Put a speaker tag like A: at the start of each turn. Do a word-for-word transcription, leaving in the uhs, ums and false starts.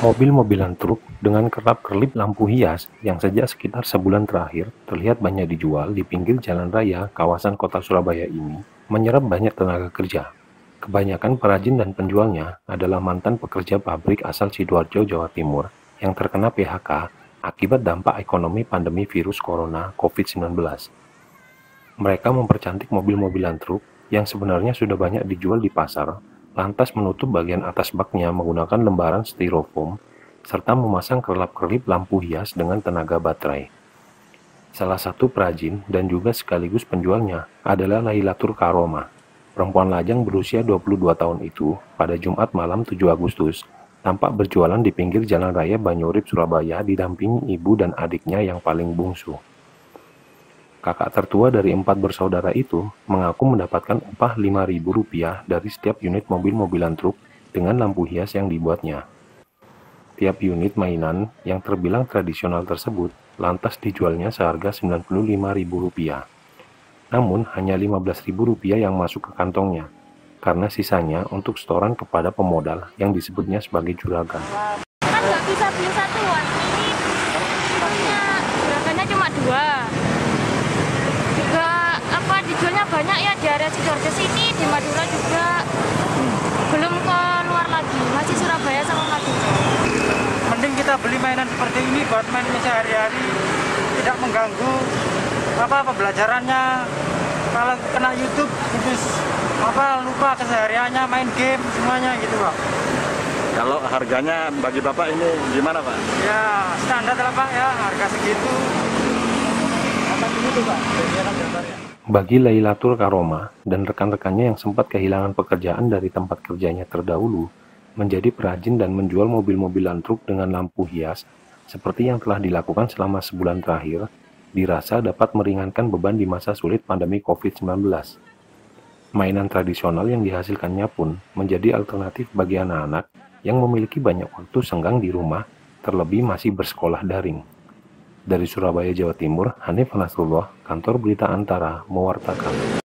A: Mobil-mobilan truk dengan kerap-kerlip lampu hias yang sejak sekitar sebulan terakhir terlihat banyak dijual di pinggir jalan raya kawasan kota Surabaya ini menyerap banyak tenaga kerja. Kebanyakan perajin dan penjualnya adalah mantan pekerja pabrik asal Sidoarjo, Jawa Timur yang terkena P H K akibat dampak ekonomi pandemi virus corona COVID sembilan belas. Mereka mempercantik mobil-mobilan truk yang sebenarnya sudah banyak dijual di pasar, lantas menutup bagian atas baknya menggunakan lembaran styrofoam, serta memasang kerlap-kerlip lampu hias dengan tenaga baterai. Salah satu perajin dan juga sekaligus penjualnya adalah Lailatur Karoma. Perempuan lajang berusia dua puluh dua tahun itu pada Jumat malam tujuh Agustus tampak berjualan di pinggir jalan raya Banyurip, Surabaya didampingi ibu dan adiknya yang paling bungsu. Kakak tertua dari empat bersaudara itu mengaku mendapatkan upah lima ribu rupiah dari setiap unit mobil-mobilan truk dengan lampu hias yang dibuatnya. Tiap unit mainan yang terbilang tradisional tersebut lantas dijualnya seharga sembilan puluh lima ribu rupiah. Namun hanya lima belas ribu rupiah yang masuk ke kantongnya, karena sisanya untuk setoran kepada pemodal yang disebutnya sebagai juragan.
B: Kan nggak bisa beli satuan, ini punya juragannya cuma dua. Juga apa dijualnya banyak ya di area Sidoarjo sini, di Madura juga. Belum ke luar lagi, masih Surabaya sama Madura.
C: Mending kita beli mainan seperti ini buat main sehari-hari, tidak mengganggu apa pembelajarannya. Kalau kena YouTube terus apa lupa kesehariannya main game semuanya gitu Pak.
D: Kalau harganya bagi Bapak ini gimana Pak?
C: Ya standar lah Pak ya, harga segitu. Apa gitu Pak?
A: Bagi Lailatur Karoma dan rekan-rekannya yang sempat kehilangan pekerjaan dari tempat kerjanya terdahulu, menjadi perajin dan menjual mobil-mobilan truk dengan lampu hias, seperti yang telah dilakukan selama sebulan terakhir, dirasa dapat meringankan beban di masa sulit pandemi COVID sembilan belas. Mainan tradisional yang dihasilkannya pun menjadi alternatif bagi anak-anak yang memiliki banyak waktu senggang di rumah, terlebih masih bersekolah daring. Dari Surabaya, Jawa Timur, Hanif Nasrullah, Kantor Berita Antara, mewartakan.